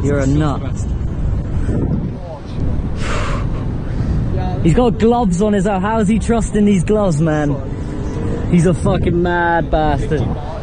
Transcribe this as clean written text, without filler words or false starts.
You're a nut. He's got gloves on his own. How is he trusting these gloves, man? He's a fucking mad bastard.